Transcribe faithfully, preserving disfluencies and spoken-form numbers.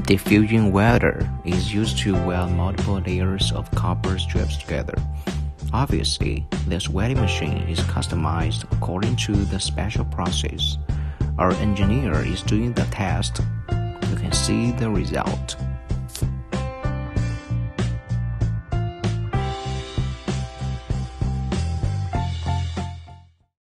diffusion welder is used to weld multiple layers of copper strips together. Obviously, this welding machine is customized according to the special process. Our engineer is doing the test. You can see the result.